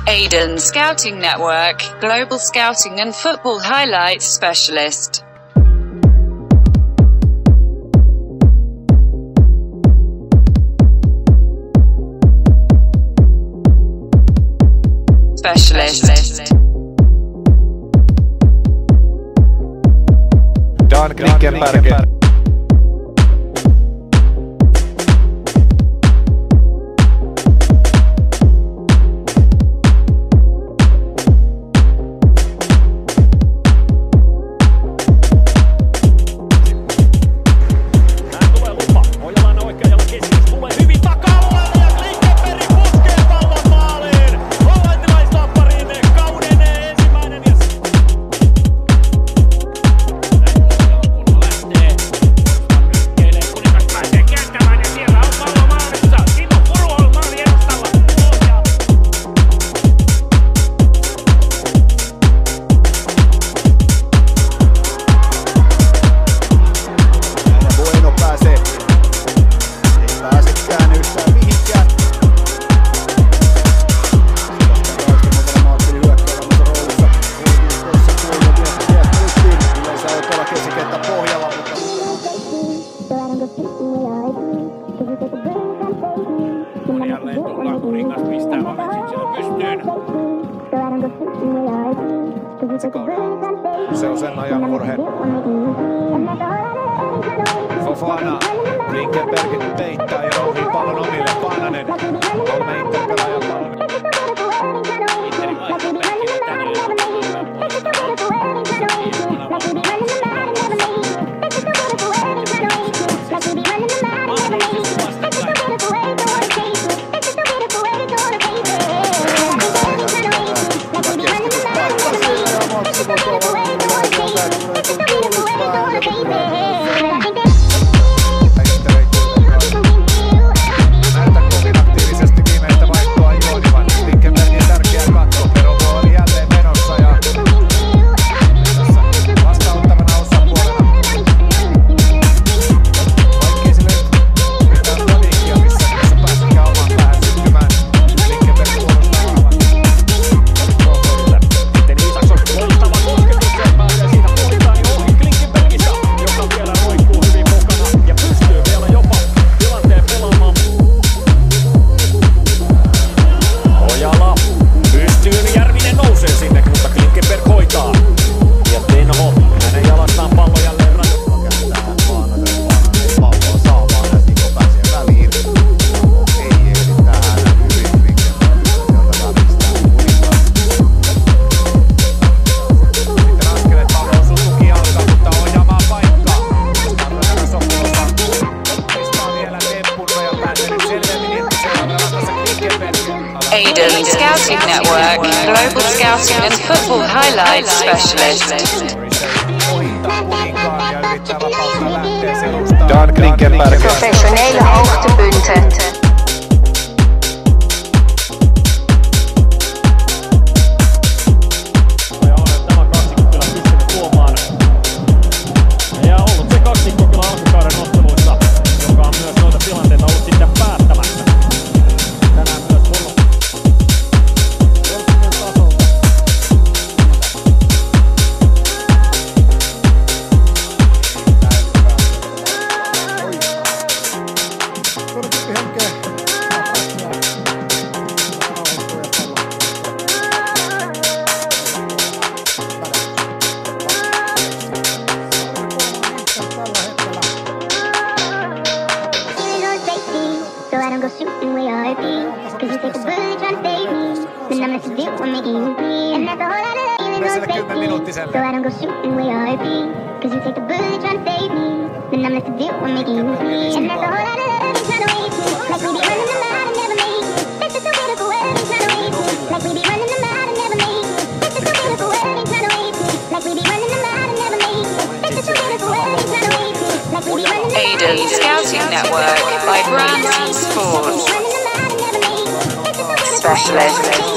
Aiden Scouting Network, Global Scouting and Football Highlights Specialist. Dan Klinkenberg. Jälleen tullaan kuningas pistää Mametsin siellä pystyyn. Se on sen ajan murhe. Fofana. Klinkenberg peittää ja rouhii pallon omille. Paananen. 3 Inter-pelaajan pallon. Interin vaihto penkille tänään. Aiden Scouting Network, Global Scouting and Football Highlights Specialist. Dan Klinkenberg. Professionele hoogtepunten. Aiden Scouting Network by Brands Sports Specialist.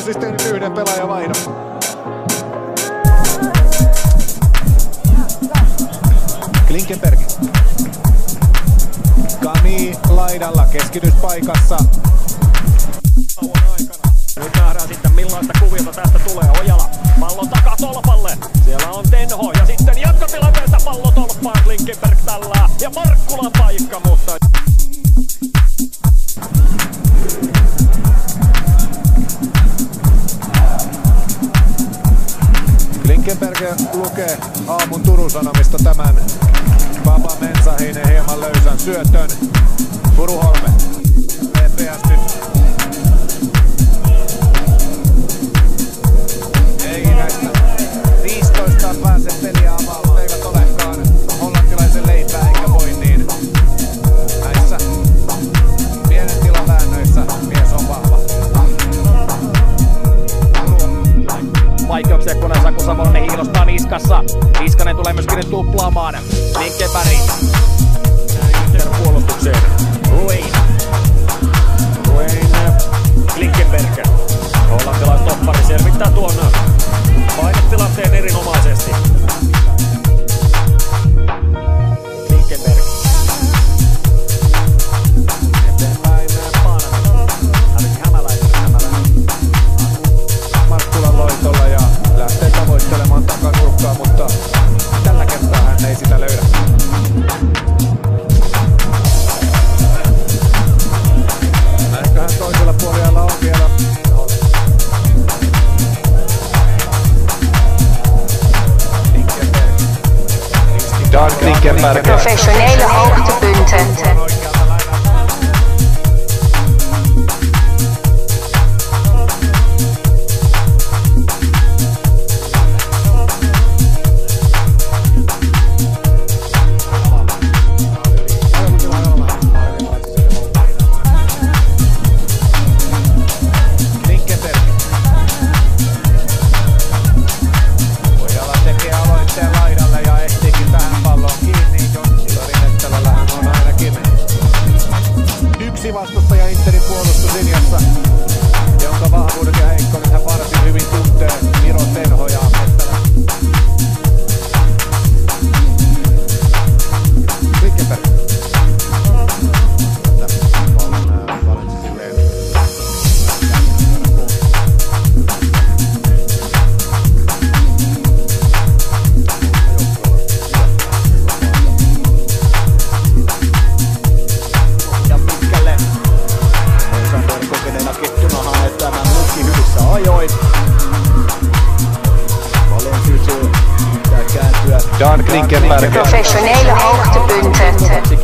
on siis tehnyt yhden pelaajavaihdon. Klinkenberg. Kami laidalla keskityspaikassa. Nyt nähdään sitten millaista kuviota tästä tulee. Ojala pallo takaa tolpalle. Siellä on Tenho ja sitten jatkotilanteessa pallo tolppaan. Klinkenberg tällä ja Markkulan paikka, mutta Klinkenberg lukee aamun Turun Sanomista tämän Papa Mensahinen hieman löysän syötön. Furuholme. EPS nyt. Ei näistä 15 pääse peliä avaamaan. Eivät olekaan hollantilaisen leipää eikä voi niin. Näissä pienen tilan väännöissä mies on vahva. vaikeuksia koneessa, kun Savonen hiilostaa niskassa. Niskanen tulee myöskin nyt tuplaamaan. Klinkenberg. Puolustukseen. Ruin. Klinkenberg. Hollantilaistoppari selvittää tuon painetilanteen erinomaisesti. Klinkenberg. Eteenpäin Paananen. Hämäläinen. Markkulan loitolla ja lähtee tavoittelemaan takanurkkaa, mutta tällä kertaa hän ei sitä löydä. Näinköhän toisella puolella on vielä Klinkenberg. Professionele hoogtepunten. Vastustaja Interin puolustuslinjassa, jonka vahvuudet ja heikkoudet hän varsin hyvin tuntee. Miro Tenho ja Mettälä. Klinkenberg. Dan Klinkenberg. Professionele hoogtepunten.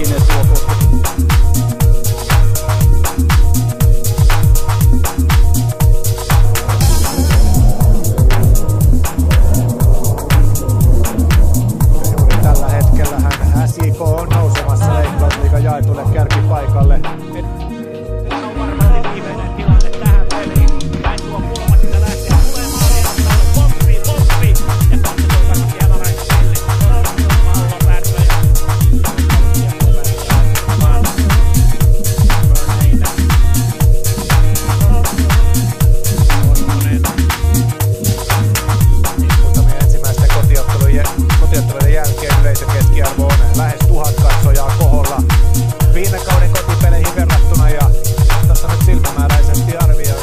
Tällä hetkellä hän SJK on nousemassa Veikkausliigan jaetulle kärkipaikalle. On varmasti viimeinen tilanne tähän peliin. Näin tuo kulma sitä lähtee tulemaan. Poppi. Ja katsotaan vielä näin peli. Pallo Pärvöjä. Muutamien ensimmäisten kotiottelujen jälkeen yleisökeskiarvo on lähes 1000 katsojaa koholla viime kauden kotipeleihin verrattuna, ja tässä nyt silmämääräisesti arvioi.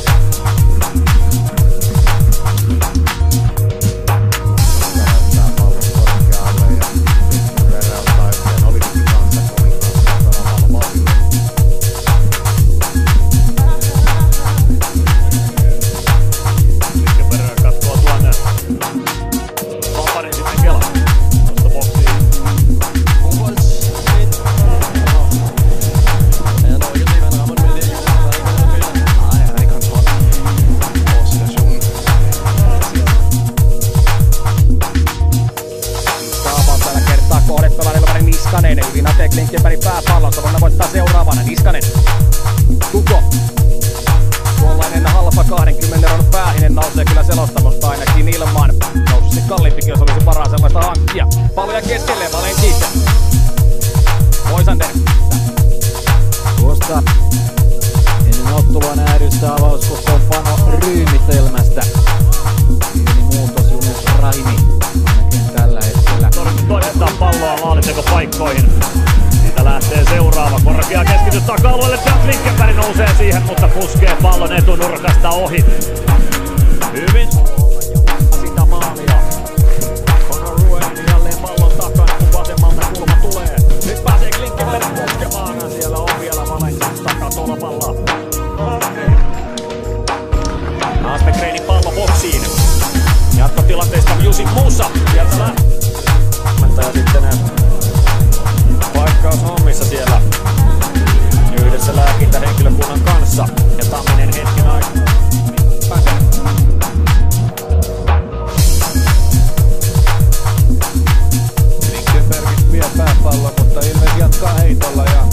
Niskanen, eli Nate Klinkenberg pääpallon, Savonen voittaa seuraavana. Niskanen, Tuko. Tuollainen halpa 20 € Päähinen nousee kyllä selostamosta ainakin ilmaan. Noususti kalliimpikin, jos olisi varaa sellaista hankkia. Palloja keskelle, Valentise. Moisander. Tuosta ennen ottelua nähdystä avauskokoonpano ryhmitelmä. Siitä lähtee seuraava. Korkea keskitys taka-alueelle. Dan Klinkenberg nousee siihen, mutta puskee pallon etunurkasta ohi. Hyvin. Sitä maalia. Conor Ruenin jälleen pallon takana, kun vasemmalta kulma tulee. Nyt pääsee Klinkenberg puskemaan. Siellä on vielä Valencius takatolpalla. Aspegrenin pallo boksiin. Jatkotilanteesta Jussi Musa. Sieltä lähtee. Ja sitten paikkaushommissa siellä yhdessä lääkintähenkilökunnan kanssa. Ja Tamminen hetken aikaa. Klinkenberg vie pääpallon, mutta Ilves jatkaa heitolla ja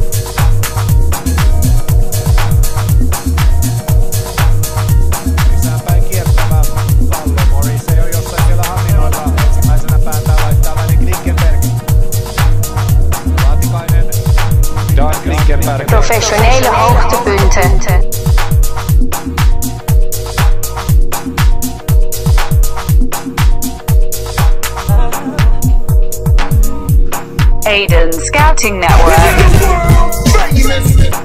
sisäänpäin kiertävä pallo. Morris ei ole jossain siellä haminoilla. Ensimmäisenä päätään laittaa väliin Klinkenberg. Laatikainen. Dan Klinkenberg. Professionele hoogtepunten. Aiden Scouting Network.